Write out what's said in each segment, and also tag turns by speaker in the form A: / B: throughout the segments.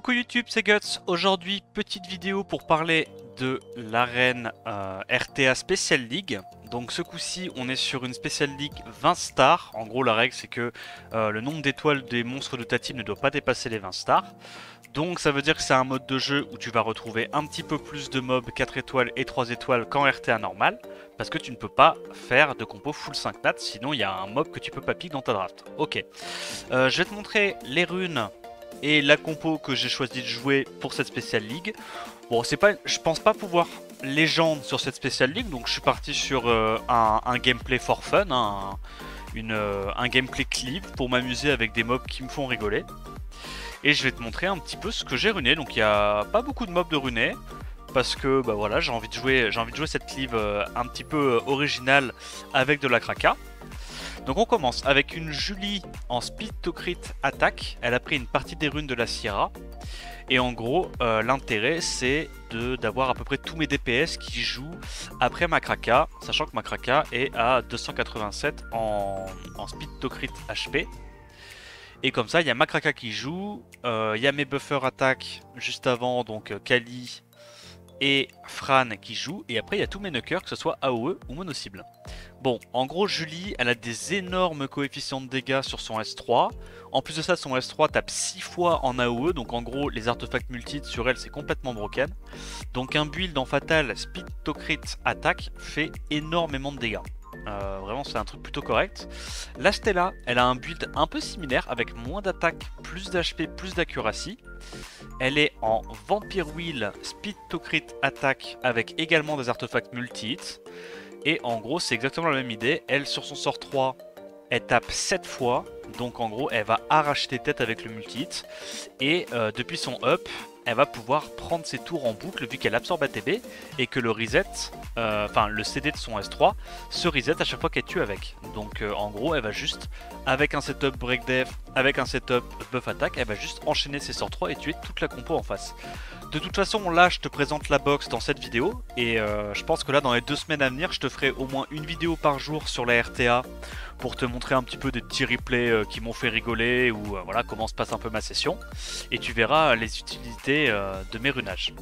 A: Coucou YouTube, c'est Guts. Aujourd'hui, petite vidéo pour parler de l'arène RTA Special League. Donc ce coup-ci, on est sur une Special League 20 stars. En gros, la règle, c'est que le nombre d'étoiles des monstres de ta team ne doit pas dépasser les 20 stars. Donc ça veut dire que c'est un mode de jeu où tu vas retrouver un petit peu plus de mobs 4 étoiles et 3 étoiles qu'en RTA normal. Parce que tu ne peux pas faire de compo full 5 nats, sinon il y a un mob que tu peux pas pick dans ta draft. Ok. Je vais te montrer les runes et la compo que j'ai choisi de jouer pour cette Special League. Bon, c'est pas, je pense pas pouvoir légende sur cette Special League, donc je suis parti sur un gameplay for fun, un gameplay clip pour m'amuser avec des mobs qui me font rigoler. Et je vais te montrer un petit peu ce que j'ai runé. Donc il n'y a pas beaucoup de mobs de runé parce que bah voilà, j'ai envie de jouer cette cleave un petit peu originale avec de la Kraka. Donc on commence avec une Julie en speed to crit attaque. Elle a pris une partie des runes de la Sierra. Et en gros, l'intérêt c'est d'avoir à peu près tous mes DPS qui jouent après ma Kraka, sachant que ma Kraka est à 287 en speed to crit HP. Et comme ça, il y a ma Kraka qui joue, il y a mes buffers attaque juste avant, donc Kali et Fran qui jouent, et après il y a tous mes knockers, que ce soit AOE ou mono-cible. Bon, en gros, Julie, elle a des énormes coefficients de dégâts sur son S3. En plus de ça, son S3 tape 6 fois en AOE, donc en gros, les artefacts multi sur elle, c'est complètement broken. Donc un build en fatal speed to crit attaque fait énormément de dégâts. Vraiment, c'est un truc plutôt correct. La Stella, elle a un build un peu similaire avec moins d'attaque, plus d'HP, plus d'accuracy. Elle est en Vampire Wheel, Speed to Crit Attack avec également des artefacts multi-hit. Et en gros, c'est exactement la même idée. Elle, sur son sort 3, elle tape 7 fois. Donc en gros, elle va arracher des têtes avec le multi-hit. Et depuis son up, elle va pouvoir prendre ses tours en boucle vu qu'elle absorbe ATB et que le reset, enfin le CD de son S3 se reset à chaque fois qu'elle tue avec. Donc en gros, elle va juste, avec un setup break def, avec un setup buff attack, elle va juste enchaîner ses sorts 3 et tuer toute la compo en face. De toute façon, là, je te présente la box dans cette vidéo et je pense que là, dans les 2 semaines à venir, je te ferai au moins une vidéo par jour sur la RTA pour te montrer un petit peu des petits replays qui m'ont fait rigoler ou voilà comment se passe un peu ma session. Et tu verras les utilités de mes runages.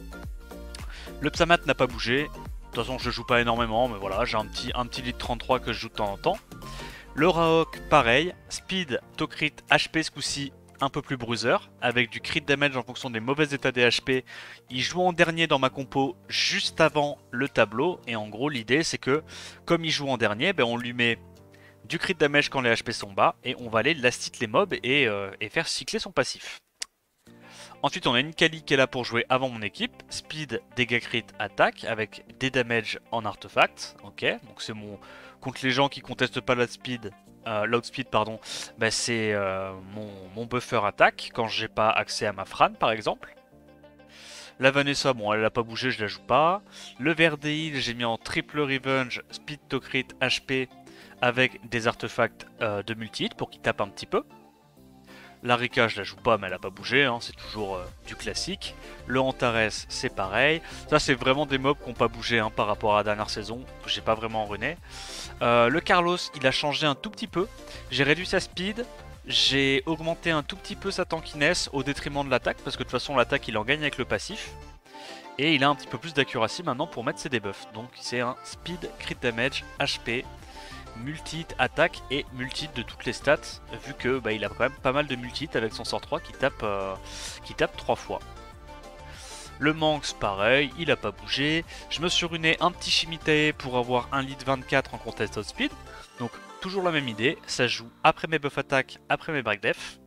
A: Le Psamat n'a pas bougé. De toute façon, je joue pas énormément, mais voilà, j'ai un petit lead 33 que je joue de temps en temps. Le Raok, pareil, speed, to crit, HP ce coup-ci, un peu plus bruiser, avec du crit damage en fonction des mauvais états des HP. Il joue en dernier dans ma compo juste avant le tableau, et en gros l'idée c'est que comme il joue en dernier, ben, on lui met du crit damage quand les HP sont bas, et on va aller last hit les mobs et faire cycler son passif. Ensuite on a une Kali qui est là pour jouer avant mon équipe, speed, dégâts crit, attaque, avec des damage en artefact, ok, donc c'est mon, contre les gens qui contestent pas la speed, l'outspeed pardon, bah c'est mon buffer attaque quand j'ai pas accès à ma Fran par exemple. La Vanessa, bon elle a pas bougé, je la joue pas. Le Verdeil, j'ai mis en triple revenge, speed to crit, HP, avec des artefacts de multi-hit pour qu'il tape un petit peu. La Rika, je la joue pas, mais elle a pas bougé, hein, c'est toujours du classique. Le Antares, c'est pareil. Ça, c'est vraiment des mobs qui n'ont pas bougé hein, par rapport à la dernière saison, que j'ai pas vraiment runé. Le Carlos, il a changé un tout petit peu. J'ai réduit sa speed, j'ai augmenté un tout petit peu sa tankiness au détriment de l'attaque, parce que de toute façon, l'attaque, il en gagne avec le passif. Et il a un petit peu plus d'accuracy maintenant pour mettre ses debuffs. Donc, c'est un speed, crit damage, HP, multi-hit attaque et multi-hit de toutes les stats vu que bah, il a quand même pas mal de multi-hit avec son sort 3 qui tape 3 fois. Le Manx pareil, il a pas bougé. Je me suis runé un petit Shimitae pour avoir un lead 24 en contest outspeed. Donc toujours la même idée, ça joue après mes buff attack, après mes break def.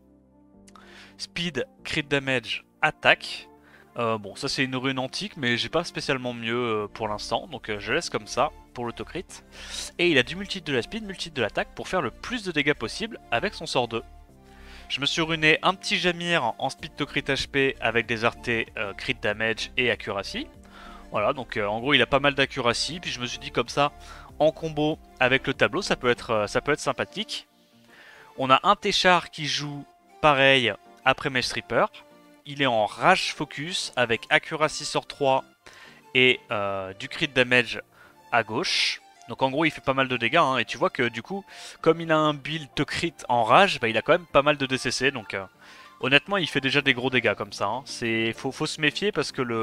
A: Speed, crit damage, attaque. Bon ça c'est une rune antique mais j'ai pas spécialement mieux pour l'instant donc je laisse comme ça pour l'autocrit. Et il a du multi de la speed, multi de l'attaque pour faire le plus de dégâts possible avec son sort 2. Je me suis runé un petit Jamir en speed to crit HP avec des artés crit damage et accuracy. Voilà donc en gros il a pas mal d'accuracy puis je me suis dit comme ça en combo avec le tableau ça peut être sympathique. On a un Téchar qui joue pareil après mes strippers. Il est en rage focus avec accuracy sort 3 et du crit damage à gauche. Donc en gros il fait pas mal de dégâts hein, et tu vois que du coup comme il a un build to crit en rage, bah, il a quand même pas mal de DCC donc Honnêtement, il fait déjà des gros dégâts comme ça. Hein. Faut se méfier parce que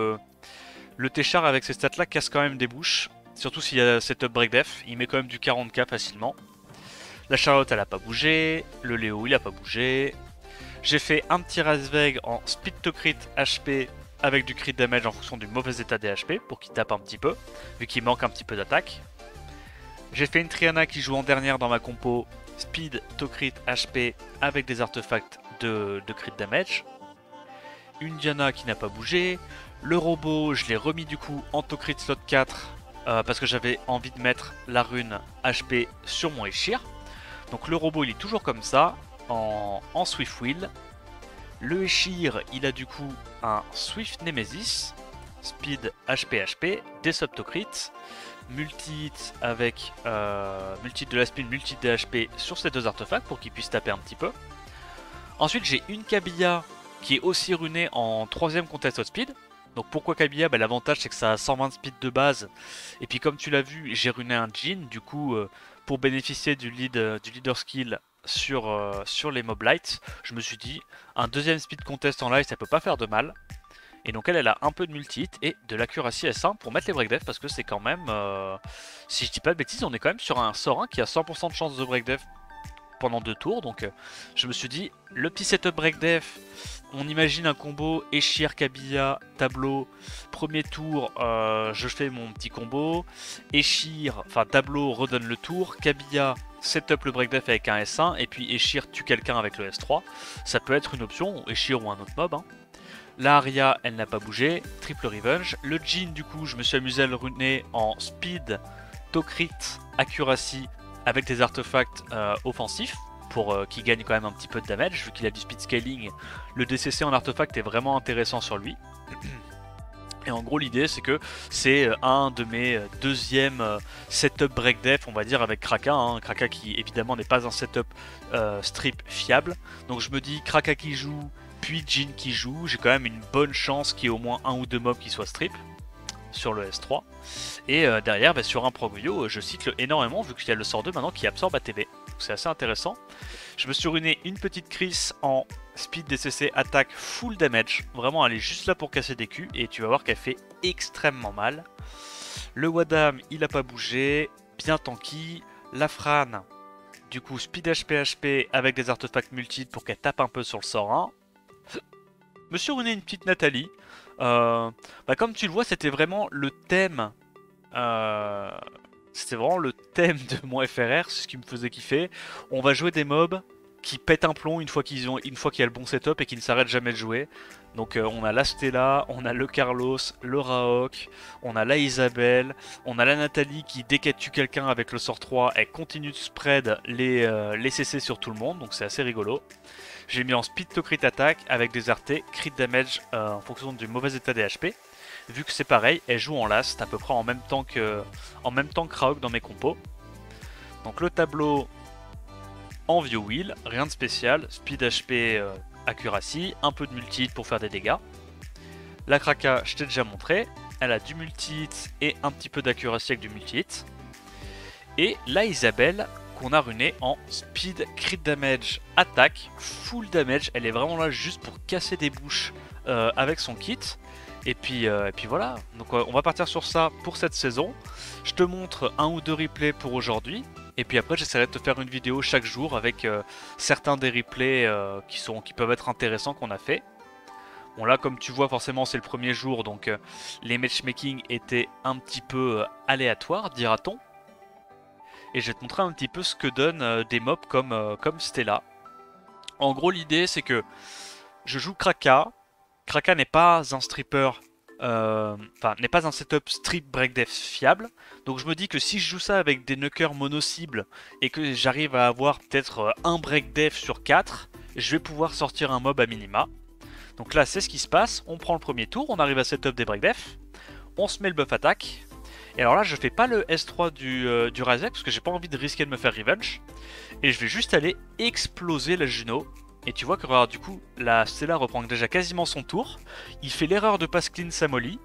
A: le T-Char avec ces stats là casse quand même des bouches. Surtout s'il y a setup break def, il met quand même du 40k facilement. La Charlotte elle a pas bougé, le Léo il a pas bougé. J'ai fait un petit Razveg en speed to crit HP avec du crit damage en fonction du mauvais état des HP pour qu'il tape un petit peu, vu qu'il manque un petit peu d'attaque. J'ai fait une Triana qui joue en dernière dans ma compo, speed to crit HP avec des artefacts de crit damage. Une Diana qui n'a pas bougé. Le robot, je l'ai remis du coup en to crit slot 4 parce que j'avais envie de mettre la rune HP sur mon Eshir. Donc le robot il est toujours comme ça, en Swift Wheel. Le Eshir il a du coup un Swift Nemesis, Speed HP, des subtocrits, multi-hit avec multi-hit de la speed, multi-hit de HP sur ces deux artefacts pour qu'ils puissent taper un petit peu. Ensuite j'ai une Kabia qui est aussi runée en 3ème contest speed. Donc pourquoi Kabia, l'avantage c'est que ça a 120 speed de base. Et puis comme tu l'as vu, j'ai runé un Jhin. Du coup, pour bénéficier du leader skill sur les mob lights, je me suis dit, un 2ème speed contest en live, ça peut pas faire de mal. Et donc elle a un peu de multi-hit et de l'accuracy S1 pour mettre les break def. Parce que c'est quand même, si je dis pas de bêtises, on est quand même sur un sort 1 qui a 100% de chance de break def pendant 2 tours. Donc je me suis dit, le petit setup break def, on imagine un combo Eshir, Kabia, tableau. Premier tour, je fais mon petit combo. Eshir, enfin tableau redonne le tour. Kabia setup le break def avec un S1. Et puis Eshir tue quelqu'un avec le S3. Ça peut être une option, Eshir ou un autre mob. Hein. La Aria, elle n'a pas bougé. Triple revenge. Le Jhin, du coup, je me suis amusé à le runer en speed, to crit, accuracy avec des artefacts offensifs. Pour qu'il gagne quand même un petit peu de damage, vu qu'il a du speed scaling, le DCC en artefact est vraiment intéressant sur lui. Et en gros l'idée c'est que c'est un de mes deuxièmes setup break def, on va dire, avec Kraka, hein. Kraka qui évidemment n'est pas un setup strip fiable. Donc je me dis Kraka qui joue, puis Jhin qui joue, j'ai quand même une bonne chance qu'il y ait au moins un ou deux mobs qui soient strip sur le S3. Et derrière, sur un Progoyo, je cycle énormément vu qu'il y a le sort 2 maintenant qui absorbe ATB. C'est assez intéressant. Je me suis ruiné une petite Chris en speed DCC attaque full damage. Vraiment, elle est juste là pour casser des culs et tu vas voir qu'elle fait extrêmement mal. Le Wadam, il a pas bougé, bien tanky. La Fran, du coup, speed HP avec des artefacts multiples pour qu'elle tape un peu sur le sort 1. Me suis ruiné une petite Nathalie. Comme tu le vois, c'était vraiment le thème. C'était vraiment le thème de mon FRR, c'est ce qui me faisait kiffer. On va jouer des mobs qui pètent un plomb une fois qu'il y a le bon setup et qui ne s'arrêtent jamais de jouer. Donc on a la Stella, on a le Carlos, le Raok, on a la Isabelle, on a la Nathalie qui dès qu'elle tue quelqu'un avec le sort 3, elle continue de spread les CC sur tout le monde, donc c'est assez rigolo. J'ai mis en speed to crit attack avec des RT, crit damage en fonction du mauvais état des HP. Vu que c'est pareil, elle joue en last à peu près en même temps que Raok dans mes compos. Donc le tableau en view wheel, rien de spécial, speed HP accuracy, un peu de multi-hit pour faire des dégâts. La Kraka, je t'ai déjà montré, elle a du multi-hit et un petit peu d'accuracy avec du multi-hit. Et la Isabelle qu'on a runé en speed crit damage attack, full damage, elle est vraiment là juste pour casser des bouches avec son kit. Et puis voilà, donc on va partir sur ça pour cette saison. Je te montre un ou deux replays pour aujourd'hui. Et puis après j'essaierai de te faire une vidéo chaque jour avec certains des replays qui peuvent être intéressants qu'on a fait. Bon là comme tu vois forcément c'est le premier jour donc les matchmaking étaient un petit peu aléatoires dira-t-on. Et je vais te montrer un petit peu ce que donnent des mobs comme Stella. En gros l'idée c'est que je joue Kraka. Kraka n'est pas un stripper, n'est pas un setup strip break def fiable. Donc je me dis que si je joue ça avec des knockers mono-cibles et que j'arrive à avoir peut-être un break def sur 4, je vais pouvoir sortir un mob à minima. Donc là c'est ce qui se passe, on prend le premier tour, on arrive à setup des break def, on se met le buff attaque. Et alors là je fais pas le S3 du Razek parce que j'ai pas envie de risquer de me faire revenge. Et je vais juste aller exploser la Juno. Et tu vois que du coup la Stella reprend déjà quasiment son tour. Il fait l'erreur de pass clean sa molly.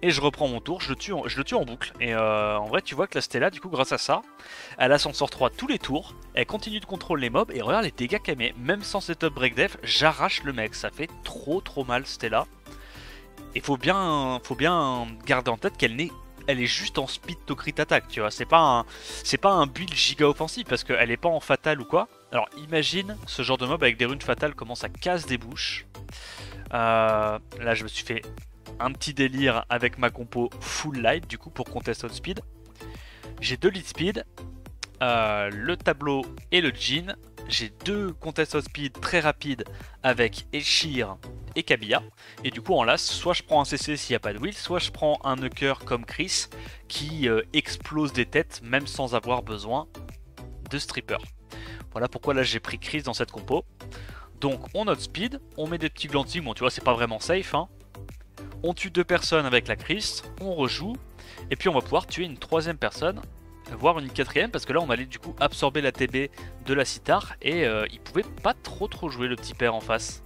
A: Et je reprends mon tour, je le tue en boucle. Et en vrai, tu vois que la Stella, du coup, grâce à ça, elle a son sort 3 tous les tours. Elle continue de contrôler les mobs. Et regarde les dégâts qu'elle met. Même sans setup break def, j'arrache le mec. Ça fait trop mal, Stella. Et faut bien garder en tête qu'elle est juste en speed to crit attack, tu vois. C'est pas un build giga offensif parce qu'elle est pas en fatal ou quoi. Alors imagine ce genre de mob avec des runes fatales comment ça casse des bouches. Là, je me suis fait un petit délire avec ma compo full light du coup pour contest outspeed. J'ai 2 lead speed, le tableau et le jean. J'ai 2 contest outspeed très rapides avec Eshir et Kabia. Et du coup en last, soit je prends un CC s'il n'y a pas de wheel, soit je prends un nuker comme Chris qui explose des têtes même sans avoir besoin de stripper. Voilà pourquoi là j'ai pris Chris dans cette compo. Donc on outspeed, on met des petits glancings, bon tu vois c'est pas vraiment safe hein. On tue 2 personnes avec la Chris, on rejoue, et puis on va pouvoir tuer une 3ème personne, voire une 4ème, parce que là on allait du coup absorber la TB de la Citar, et il pouvait pas trop jouer le petit père en face.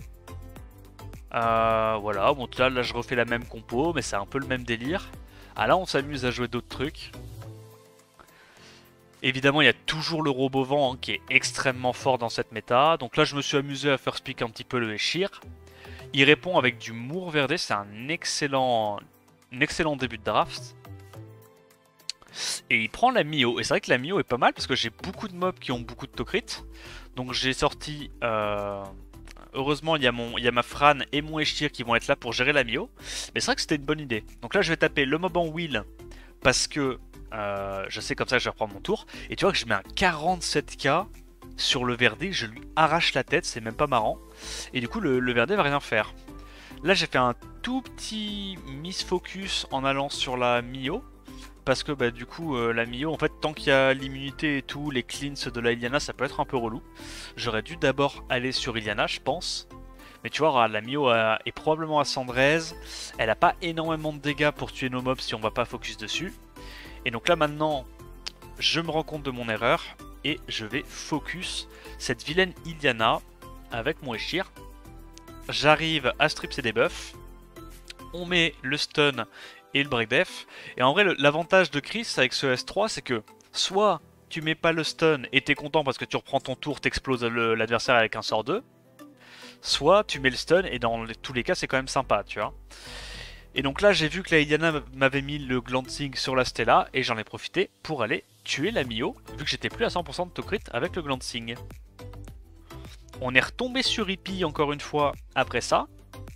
A: Voilà, bon là je refais la même compo, mais c'est un peu le même délire. Ah là on s'amuse à jouer d'autres trucs. Évidemment il y a toujours le robot vent hein, qui est extrêmement fort dans cette méta, donc là je me suis amusé à faire speak un petit peu le Eshir. Il répond avec du Mourvèdre, c'est un excellent début de draft. Et il prend la Mio, et c'est vrai que la Mio est pas mal parce que j'ai beaucoup de mobs qui ont beaucoup de tocrit. Donc j'ai sorti, heureusement il y a ma Fran et mon Eshir qui vont être là pour gérer la Mio. Mais c'est vrai que c'était une bonne idée. Donc là je vais taper le mob en wheel parce que je sais comme ça que je vais reprendre mon tour. Et tu vois que je mets un 47k sur le Verdé, je lui arrache la tête, c'est même pas marrant. Et du coup le Verdé va rien faire. Là j'ai fait un tout petit misfocus en allant sur la Mio. Parce que bah, du coup la Mio en fait tant qu'il y a l'immunité et tout, les cleans de la Iliana ça peut être un peu relou. J'aurais dû d'abord aller sur Iliana je pense. Mais tu vois la Mio est probablement à 113. Elle a pas énormément de dégâts pour tuer nos mobs si on va pas focus dessus. Et donc là maintenant je me rends compte de mon erreur. Et je vais focus cette vilaine Iliana avec mon Eshir. J'arrive à strip ses debuffs. On met le stun et le break def. Et en vrai, l'avantage de Chris avec ce S3, c'est que soit tu mets pas le stun et t'es content parce que tu reprends ton tour, t'exploses l'adversaire avec un sort 2. Soit tu mets le stun et dans tous les cas, c'est quand même sympa, tu vois. Et donc là, j'ai vu que la Iliana m'avait mis le glancing sur la Stella et j'en ai profité pour aller tuer la Mio, vu que j'étais plus à 100% de tocrit avec le glancing. On est retombé sur Hippie encore une fois après ça.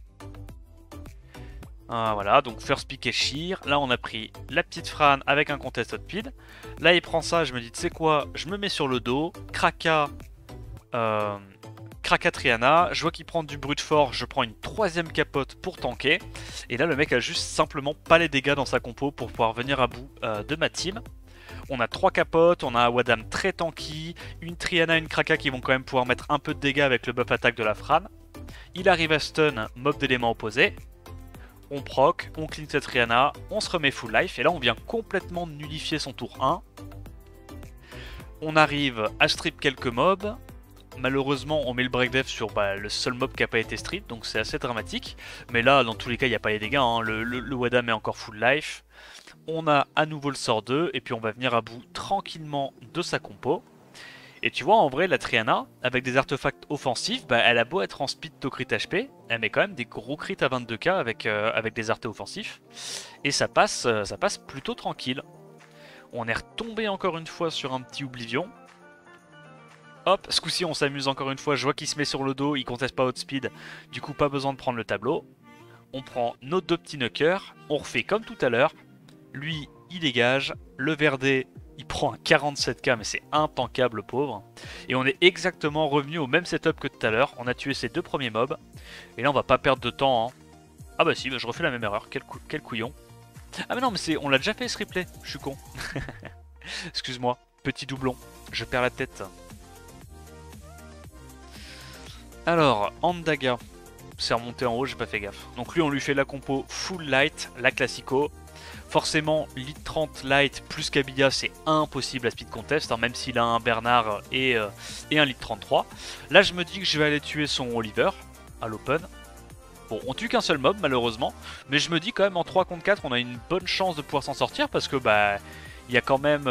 A: Voilà, donc first pick et Sheer. Là, on a pris la petite Fran avec un contest outspeed. Là, il prend ça, je me dis, tu sais quoi, je me mets sur le dos. Kraka Triana, je vois qu'il prend du brute fort, je prends une 3ème capote pour tanker. Et là le mec a juste simplement pas les dégâts dans sa compo pour pouvoir venir à bout de ma team. On a 3 capotes, on a un Wadam très tanky, une Triana, une Kraka qui vont quand même pouvoir mettre un peu de dégâts avec le buff attaque de la Fran. Il arrive à stun mob d'éléments opposés. On proc, on clean cette Triana, on se remet full life et là on vient complètement nullifier son tour 1. On arrive à strip quelques mobs. Malheureusement on met le break def sur le seul mob qui n'a pas été strip, donc c'est assez dramatique. Mais là dans tous les cas il n'y a pas les dégâts, hein. le Wadam est encore full life. On a à nouveau le sort 2 et puis on va venir à bout tranquillement de sa compo. Et tu vois en vrai la Triana avec des artefacts offensifs, elle a beau être en speed to crit HP, elle met quand même des gros crits à 22k avec des artés offensifs. Et ça passe plutôt tranquille. On est retombé encore une fois sur un petit Oblivion. Hop, ce coup-ci on s'amuse encore une fois, je vois qu'il se met sur le dos, il conteste pas outspeed, du coup pas besoin de prendre le tableau. On prend nos 2 petits knockers, on refait comme tout à l'heure. Lui il dégage, le Verdé il prend un 47k mais c'est intankable le pauvre. Et on est exactement revenu au même setup que tout à l'heure, on a tué ces 2 premiers mobs. Et là on va pas perdre de temps hein. Ah bah si, je refais la même erreur, quel couillon. Ah mais non mais on l'a déjà fait ce replay, je suis con. Excuse-moi, petit doublon, je perds la tête. Alors, Andaga, c'est remonté en haut, j'ai pas fait gaffe. Donc lui on lui fait la compo full light, la classico. Forcément, lead 30 light plus Kabia c'est impossible à speed contest, hein, même s'il a un Bernard et un lead 33. Là je me dis que je vais aller tuer son Oliver à l'open. Bon, on tue qu'un seul mob malheureusement, mais je me dis quand même en 3 contre 4 on a une bonne chance de pouvoir s'en sortir parce que bah il y a quand même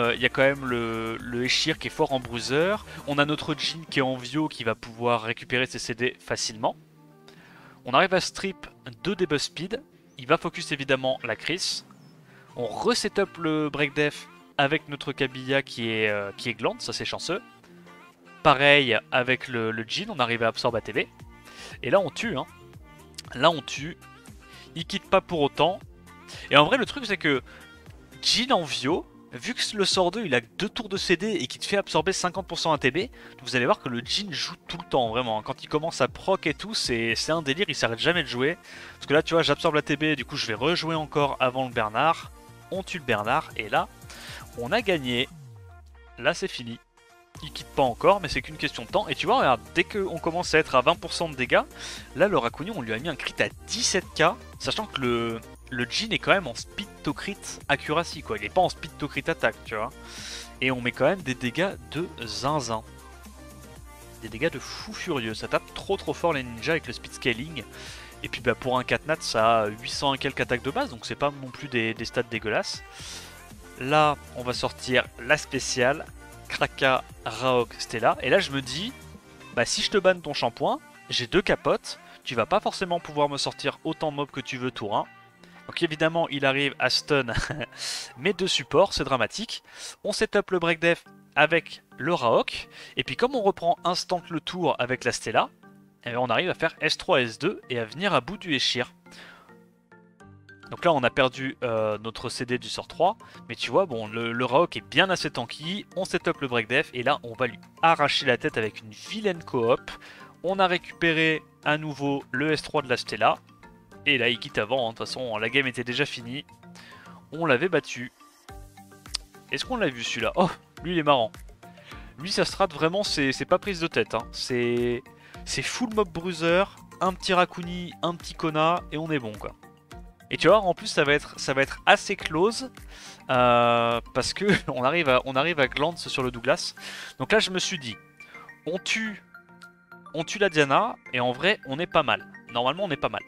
A: le Eshir qui est fort en bruiser, on a notre Jhin qui est en Vio qui va pouvoir récupérer ses CD facilement. On arrive à strip 2 debuff speed, il va focus évidemment la Chris. On reset-up le break def avec notre Kabilla qui est gland, ça c'est chanceux. Pareil avec le Jhin, on arrive à absorber ATB. Et là on tue, hein. Là on tue, il quitte pas pour autant. Et en vrai le truc c'est que Jhin en Vio, vu que le sort 2 il a 2 tours de CD et qui te fait absorber 50% ATB, vous allez voir que le Jhin joue tout le temps vraiment. Quand il commence à proc et tout, c'est un délire, il s'arrête jamais de jouer. Parce que là tu vois j'absorbe l'ATB, du coup je vais rejouer encore avant le Bernard. On tue le Bernard et là on a gagné. Là c'est fini. Il quitte pas encore, mais c'est qu'une question de temps. Et tu vois, regarde, dès qu'on commence à être à 20% de dégâts, là le Raccoon on lui a mis un crit à 17k, sachant que le Jhin est quand même en speed to crit accuracy, quoi. Il est pas en speed to crit attack, tu vois. Et on met quand même des dégâts de zinzin. Des dégâts de fou furieux. Ça tape trop fort les ninjas avec le speed scaling. Et puis bah, pour un 4 nat, ça a 800 et quelques attaques de base, donc c'est pas non plus des stats dégueulasses. Là, on va sortir la spéciale. Kraka, Raok, Stella. Et là je me dis, bah si je te banne ton shampoing, j'ai 2 capotes, tu vas pas forcément pouvoir me sortir autant de mobs que tu veux tour 1. Donc évidemment il arrive à stun mes 2 supports, c'est dramatique. On setup le break def avec le Raok, et puis comme on reprend instant le tour avec la Stella, eh bien, on arrive à faire S3, S2 et à venir à bout du Eshir. Donc là on a perdu notre CD du sort 3, mais tu vois bon le Raok est bien assez tanky, on setup le break def et là on va lui arracher la tête avec une vilaine coop. On a récupéré à nouveau le S3 de la Stella, et là il quitte avant, hein. De toute façon la game était déjà finie, on l'avait battu. Est-ce qu'on l'a vu celui-là? Oh, lui il est marrant. Lui sa strat vraiment c'est pas prise de tête, hein. C'est full mob bruiser, un petit Raccoon, un petit Kona et on est bon quoi. Et tu vois, en plus ça va être assez close parce que on arrive à glance sur le Douglas. Donc là je me suis dit, on tue la Diana et en vrai on est pas mal. Normalement on est pas mal.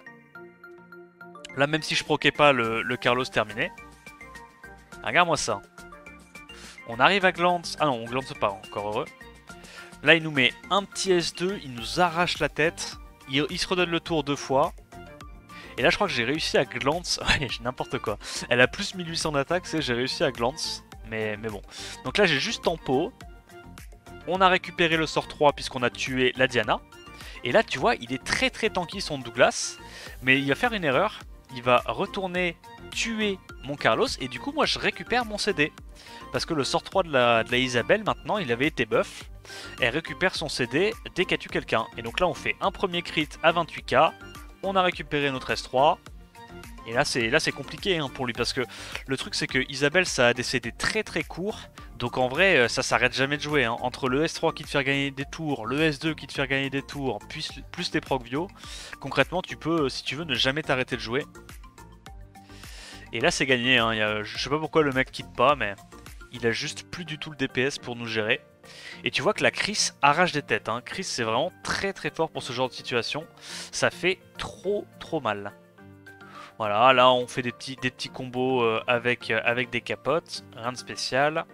A: Là même si je proquais pas le Carlos terminé. Regarde-moi ça. On arrive à glance. Ah non, on glance pas, encore heureux. Là il nous met un petit S2, il nous arrache la tête. Il se redonne le tour 2 fois. Et là je crois que j'ai réussi à glance, ouais j'ai n'importe quoi. Elle a plus 1800 d'attaque, c'est j'ai réussi à glance, mais bon. Donc là j'ai juste tempo. On a récupéré le sort 3 puisqu'on a tué la Diana. Et là tu vois il est très tanky son Douglas, mais il va faire une erreur. Il va retourner tuer mon Carlos et du coup moi je récupère mon CD. Parce que le sort 3 de la Isabelle maintenant il avait été buff. Elle récupère son CD dès qu'elle tue quelqu'un. Et donc là on fait un premier crit à 28k. On a récupéré notre S3. Et là c'est compliqué hein, pour lui parce que le truc c'est que Isabelle ça a des CD très courts. Donc en vrai ça s'arrête jamais de jouer hein. Entre le S3 qui te fait gagner des tours, le S2 qui te fait gagner des tours, plus tes proc bio, concrètement tu peux si tu veux ne jamais t'arrêter de jouer. Et là c'est gagné hein. Je sais pas pourquoi le mec quitte pas mais il a juste plus du tout le DPS pour nous gérer. Et tu vois que la Chris arrache des têtes, hein. Chris c'est vraiment très fort pour ce genre de situation. Ça fait trop mal. Voilà, là on fait des petits combos avec des capotes, rien de spécial.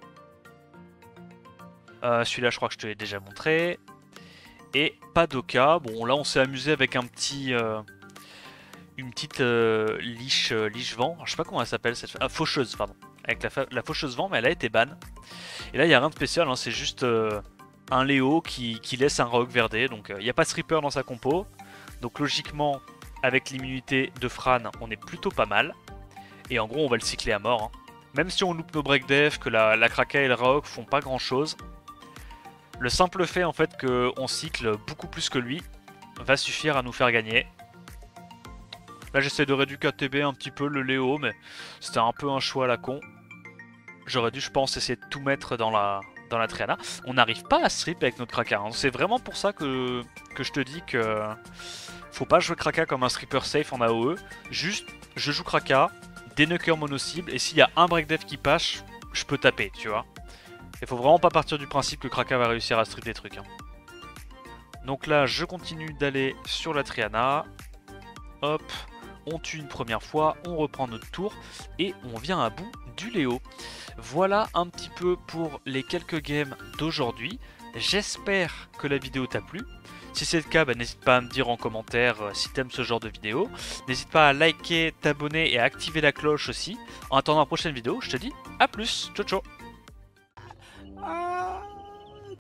A: Celui-là je crois que je te l'ai déjà montré. Et Padoka, bon là on s'est amusé avec un petit... une petite liche vent, je sais pas comment elle s'appelle cette... Ah, faucheuse pardon. Avec la faucheuse vent mais elle a été ban. Et là il n'y a rien de spécial, hein, c'est juste un Léo qui laisse un Rogue verdé. Donc il n'y a pas de Reaper dans sa compo. Donc logiquement avec l'immunité de Fran on est plutôt pas mal. Et en gros on va le cycler à mort hein. Même si on loupe nos break def, que la Kraka et le Raok font pas grand chose, le simple fait en fait qu'on cycle beaucoup plus que lui va suffire à nous faire gagner. Là j'essaie de réduire ATB un petit peu le Léo, mais c'était un peu un choix à la con. J'aurais dû je pense essayer de tout mettre dans la Triana. On n'arrive pas à strip avec notre Kraka, hein. C'est vraiment pour ça que je te dis que faut pas jouer Kraka comme un stripper safe en AOE. Juste je joue Kraka, des knockers mono-cibles, et s'il y a un break def qui passe, je peux taper, tu vois. Il faut vraiment pas partir du principe que Kraka va réussir à strip des trucs hein. Donc là je continue d'aller sur la Triana. hop, on tue une première fois, on reprend notre tour et on vient à bout du Léo. Voilà un petit peu pour les quelques games d'aujourd'hui. J'espère que la vidéo t'a plu. Si c'est le cas, n'hésite pas à me dire en commentaire si t'aimes ce genre de vidéo. N'hésite pas à liker, t'abonner et à activer la cloche aussi. En attendant la prochaine vidéo, je te dis à plus. Ciao ciao.